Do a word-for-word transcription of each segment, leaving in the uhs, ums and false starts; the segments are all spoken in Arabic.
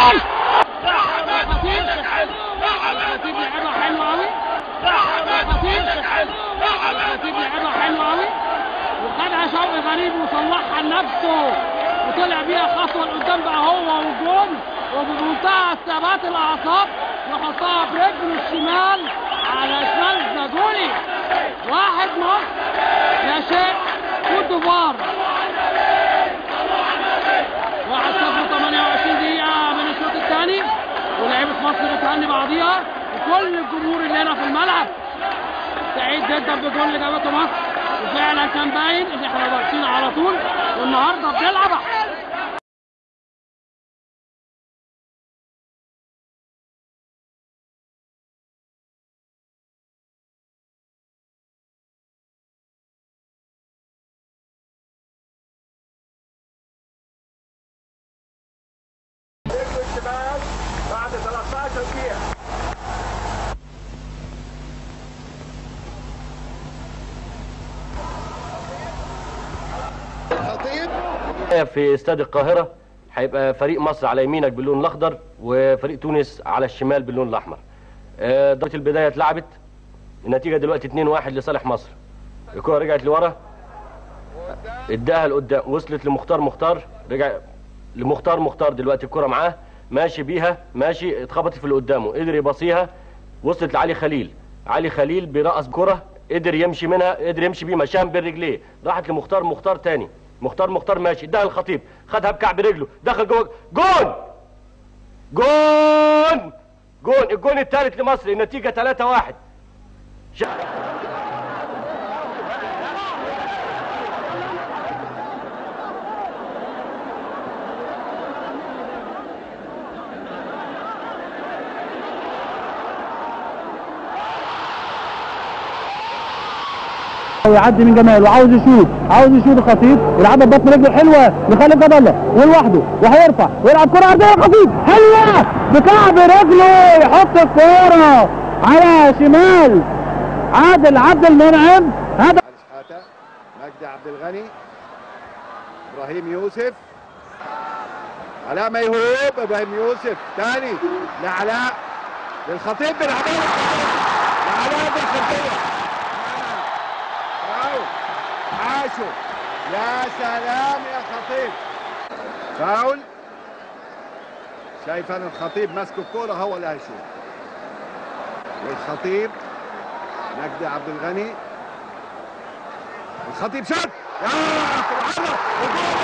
الخطيب لعبها حلو قوي. الخطيب الخطيب لعبها حلو قوي وخدها شوقي غريب وصلحها لنفسه وطلع بيها خطوه لقدام بقى هو والجون، وبمنتهى ثبات الاعصاب يحطها برجله الشمال على شمال زاجولي. واحد مصر يا شيخ كوت ديفوار. واحد صفر ثمانية وعشرين دقيقة من الشوط الثاني ولاعيبة مصر بتهني بعضيها وكل الجمهور اللي هنا في الملعب سعيد جدا بالجول اللي جابته مصر، وفعلا كان باين ان احنا واقفين على طول والنهارده بنلعب. بعد ثلاث عشرة دقيقة الخطيب في استاد القاهرة هيبقى فريق مصر على يمينك باللون الأخضر وفريق تونس على الشمال باللون الأحمر. ضربة البداية اتلعبت، النتيجة دلوقتي اتنين واحد لصالح مصر. الكرة رجعت لورا، اداها لقدام، وصلت لمختار مختار، رجع لمختار مختار دلوقتي الكرة معاه ماشي بيها ماشي، اتخبطت في اللي قدامه قدر يباصيها، وصلت لعلي خليل. علي خليل بيرقص كرة قدر يمشي منها، قدر يمشي بيه مشان برجليه، راحت لمختار مختار تاني، مختار مختار ماشي اداها الخطيب خدها بكعب رجله دخل جوه جون جون جون الجون الثالث لمصر. النتيجة ثلاثة واحد. ويعدي من جمال وعاوز يشوط عاوز يشوط الخطيب يلعبها ببطن رجله حلوه لخالد جد الله ولوحده وهيرفع ويلعب كره عرضيه الخطيب حلوه بكعب رجله يحط الكوره على شمال عادل عبد المنعم. هذا مجدي عبد الغني، ابراهيم يوسف، علاء ميهوب، ابراهيم يوسف ثاني لعلاء للخطيب بالعبايه لعلاء بالخلفيه عاشوا. يا سلام يا خطيب. فاول. شايف انا الخطيب ماسك الكوره هو اللي هيشوط. والخطيب مجدي عبد الغني، الخطيب شاط يا سبحان الله.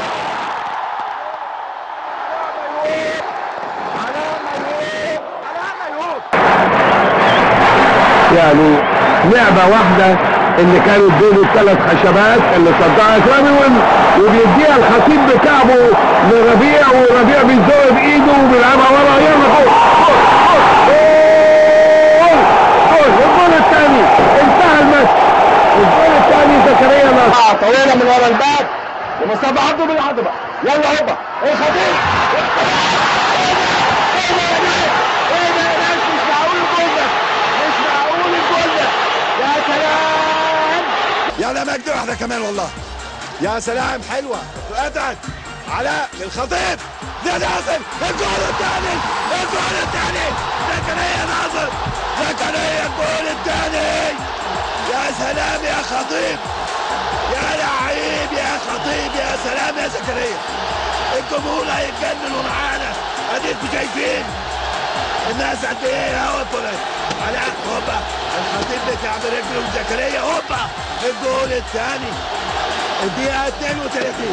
علاء ميهوب علاء ميهوب يعني لعبه واحده اللي كانت بين الثلاث خشبات اللي صدها اكرامي وبيديها الخطيب بكعبه لربيع وربيع بيزور بايده وبيلعبها ورا. يلا جول جول جول الجول الثاني انتهى الماتش. الجول الثاني زكريا نصر طويله من ورا الباب ومصطفى عبده بالعضبه. يلا هوبا الخطيب يلا مجدي واحده كمان والله. يا سلام حلوه وقطعت علاء للخطيب ده ناصر الجول الثاني الجول الثاني زكريا ناصر زكريا الجول الثاني. يا سلام يا خطيب يا لعيب يا خطيب يا سلام يا زكريا. الجمهور هيتجننوا معانا اديكم شايفين الناس قد ايه اهو طلعت علاء هوبا الخطيب بتاع برجله وزكريا هوبا الجول الثاني الدقيقة اثنين وثلاثين.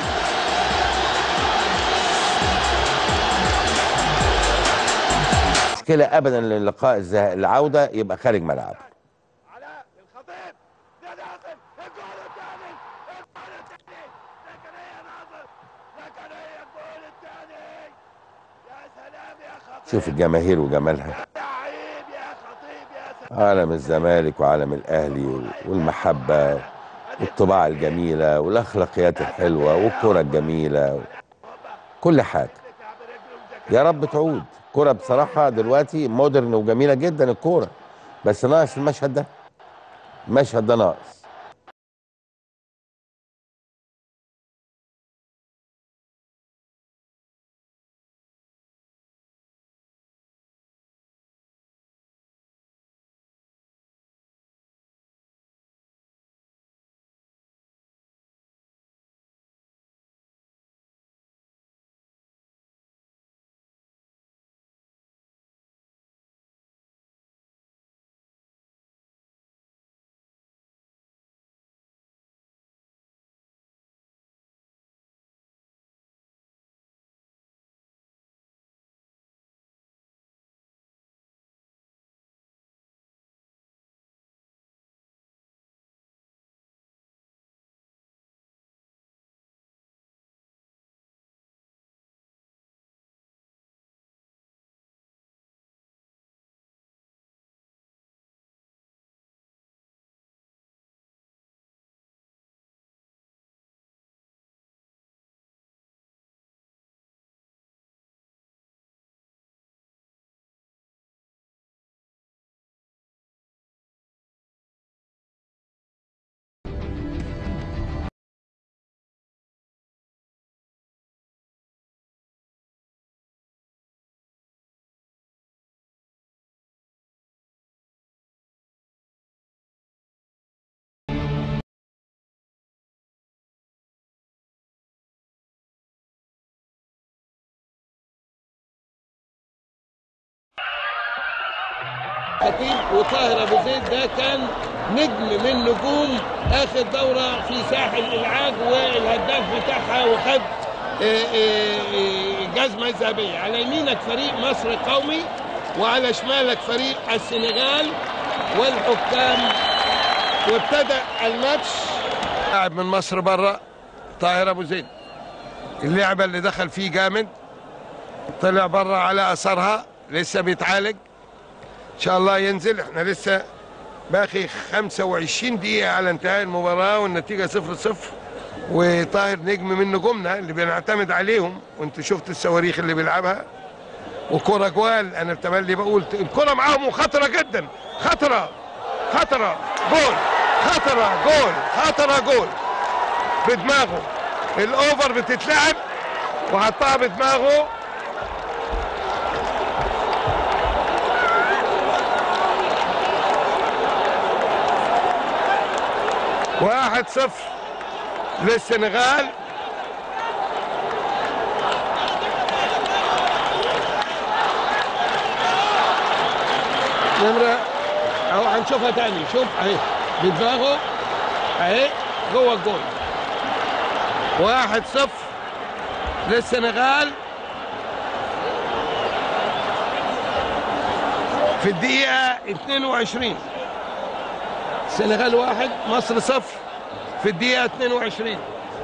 مشكلة ابدا للقاء العودة يبقى خارج ملعب. علاء الخطيب ده ناصر الجول الثاني الجول الثاني زكريا ناصر زكريا الجول الثاني. يا سلام يا خطيب. شوف الجماهير وجمالها. عالم الزمالك وعالم الاهلي والمحبه والطباع الجميله والاخلاقيات الحلوه والكره الجميله كل حاجه. يا رب تعود كره بصراحه دلوقتي مودرن وجميله جدا الكوره، بس ناقص المشهد ده. المشهد ده ناقص. خطيب وطاهر ابو زيد ده كان نجم من نجوم اخر دوره في ساحل العاج والهداف بتاعها وخد جزمه ذهبيه. على يمينك فريق مصر القومي وعلى شمالك فريق السنغال والحكام. وابتدأ الماتش. لاعب من مصر بره طاهر ابو زيد، اللعبه اللي دخل فيه جامد، طلع بره على اثرها، لسه بيتعالج ان شاء الله ينزل. احنا لسه باقي خمسة وعشرين دقيقه على انتهاء المباراه والنتيجه صفر صفر. وطاهر نجم من نجومنا اللي بنعتمد عليهم، وانتوا شفتوا الصواريخ اللي بيلعبها وكرة جوال. انا بتملي بقول الكرة معاهم وخطرة جدا، خطرة خطرة جول، خطرة جول، خطرة جول بدماغه. الاوفر بتتلعب وحطها بدماغه. واحد صفر للسنغال. نمرة اهو هنشوفها تاني. شوف اهي بدماغه اهي جوه الجول. واحد صفر للسنغال في الدقيقة اثنين وعشرين. السنغال واحد مصر صفر في الدقيقة اثنين وعشرين.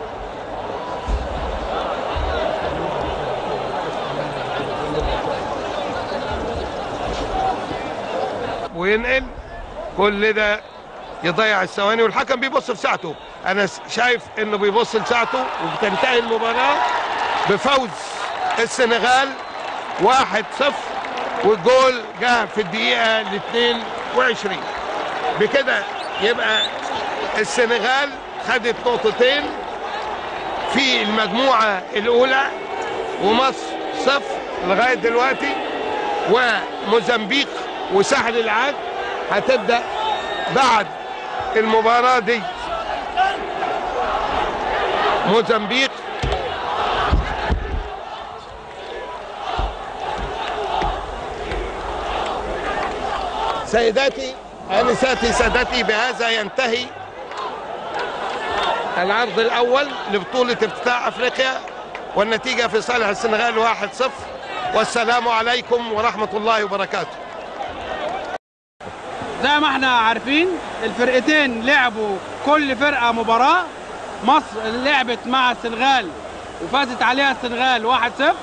وينقل كل ده يضيع الثواني، والحكم بيبص في ساعته. انا شايف انه بيبص لساعته، وبتنتهي المباراة بفوز السنغال واحد صفر، والجول جاء في الدقيقة الاثنين وعشرين. بكده يبقى السنغال خدت نقطتين في المجموعة الأولى، ومصر صفر لغاية دلوقتي. وموزمبيق وساحل العاج هتبدأ بعد المباراة دي. موزمبيق سيداتي آنساتي سادتي، بهذا ينتهي العرض الأول لبطولة افتتاح أفريقيا، والنتيجة في صالح السنغال واحد صفر. والسلام عليكم ورحمة الله وبركاته. زي ما احنا عارفين الفرقتين لعبوا كل فرقة مباراة. مصر لعبت مع السنغال وفازت عليها السنغال واحد صفر،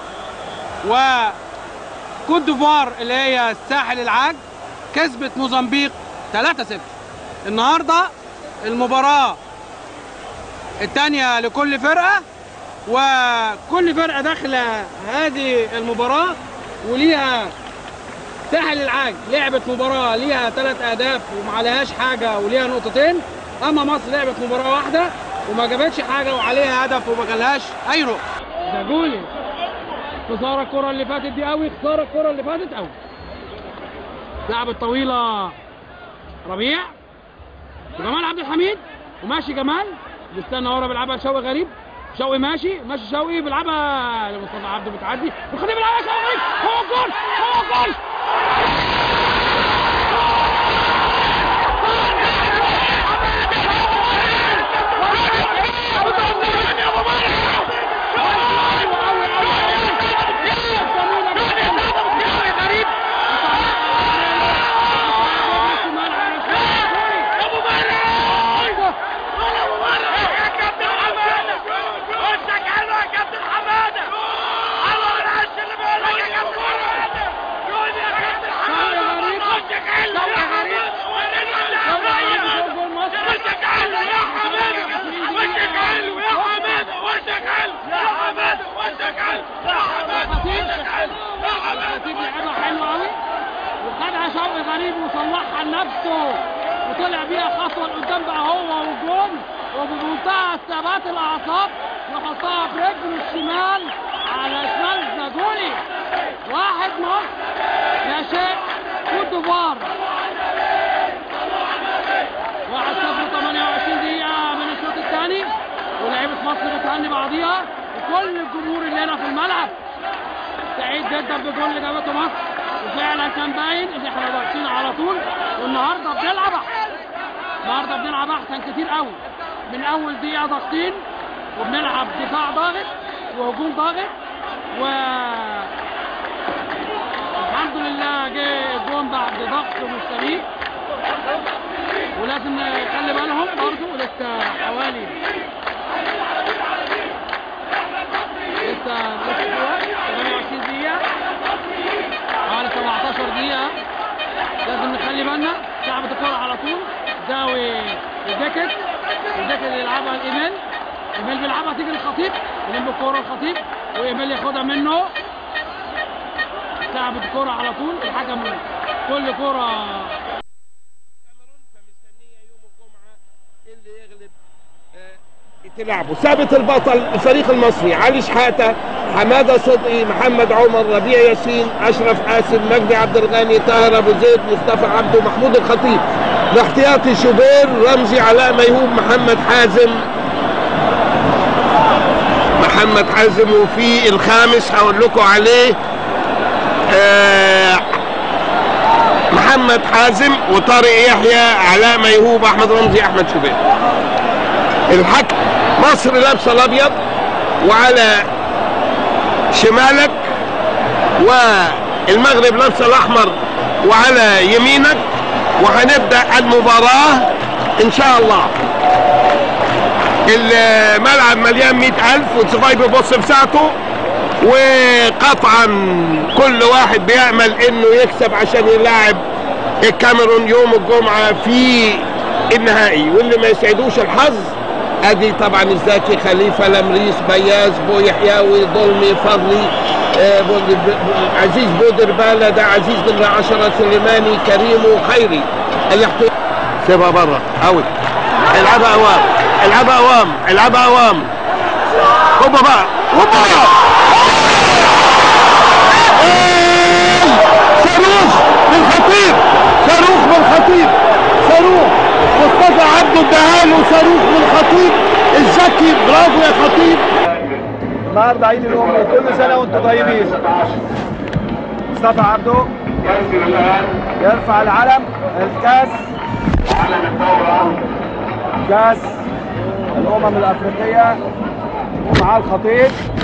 وكوت ديفوار اللي هي الساحل العاج كسبت موزمبيق ثلاثة صفر. النهارده المباراة الثانية لكل فرقة، وكل فرقة داخلة هذه المباراة وليها. ساحل العاج لعبت مباراة ليها ثلاث أهداف وما عليهاش حاجة وليها نقطتين، أما مصر لعبت مباراة واحدة وما جابتش حاجة وعليها هدف وما جالهاش أي نقطة. ده جولي. خسارة الكرة اللي فاتت دي قوي، خسارة الكرة اللي فاتت قوي. لعبت طويلة ربيع وجمال عبد الحميد، وماشي جمال بيستنى ورا بيلعبها شوقي غريب. شوقي ماشي ماشي شوقي بيلعبها لمصطفى عبده بتعدي، والخطيب بيلعبها شوقي غريب. هو الجول هو الجول. وخدها شوقي غريب وصلحها لنفسه وطلع بيها خطوه لقدام بقى هو والجول، وبمنتهى استعبات الاعصاب يحطها برجله الشمال على شمال زاجولي. واحد مصر لا شيء كوت ديفوار. واحد صفر ثمانية وعشرين دقيقة من الشوط الثاني، ولاعيبة مصر بتهني بعضيها وكل الجمهور اللي هنا في الملعب سعيد جدا بالجول اللي جابته مصر. وفعلا كان باين ان احنا ضاغطين على طول، والنهارده بنلعب احسن. النهارده بنلعب احسن كتير قوي، من اول دقيقه ضاغطين وبنلعب دفاع ضاغط وهجوم ضاغط، و الحمد لله جه الجون بعد ضغط مستميت. ولازم نخلي بالهم برضه لسه حوالي لسه ثمانية وعشرين دقيقة، حوالي سبعتاشر دقيقة. لازم نخلي بالنا لعبة الكورة على طول، زاوي الجاكيت الجاكيت اللي يلعبها الإيميل، إيميل بيلعبها تيجي للخطيب، يلم الكورة الخطيب وإيميل ياخدها منه. لعبة الكورة على طول، الحكم كل كورة تلعبوا. ثابت البطل الفريق المصري، علي شحاته، حماده صدقي، محمد عمر، ربيع ياسين، اشرف قاسم، مجدي عبد الغني، طاهر ابو زيد، مصطفى عبده، محمود الخطيب. الاحتياطي شوبير، رمزي، علاء ميهوب، محمد حازم محمد حازم وفي الخامس هقول لكم عليه آه محمد حازم وطارق يحيى، علاء ميهوب، احمد رمزي، احمد شوبير. الحكم مصر لابسه الابيض وعلى شمالك، والمغرب لابسه الاحمر وعلى يمينك، وهنبدا المباراه ان شاء الله. الملعب مليان مئة ألف والصفاي بيبص في ساعته، وقطعا كل واحد بيأمل انه يكسب عشان يلاعب الكاميرون يوم الجمعه في النهائي. واللي ما يسعدوش الحظ ادي طبعا الزكي، خليفه، لمريس، بياز، بو يحياوي، ظلمي، فضلي، آه عزيز بودربالة، ده عزيز بن عشرة، سليماني، كريم وخيري. الاحتياط سيبها بره اوت، العبها اوام العبها اوام العبها اوام هوبا بقى هوبا صاروخ من خطيب صاروخ من خطيب صاروخ مصطفى عبده اداها له، صاروخ من خطيب الزكي. برافو يا خطيب. النهارده عيد الام وكل سنه وانتم طيبين. مصطفى عبده يرفع العلم، الكاس، كاس الامم الافريقيه، ومعاه الخطيب.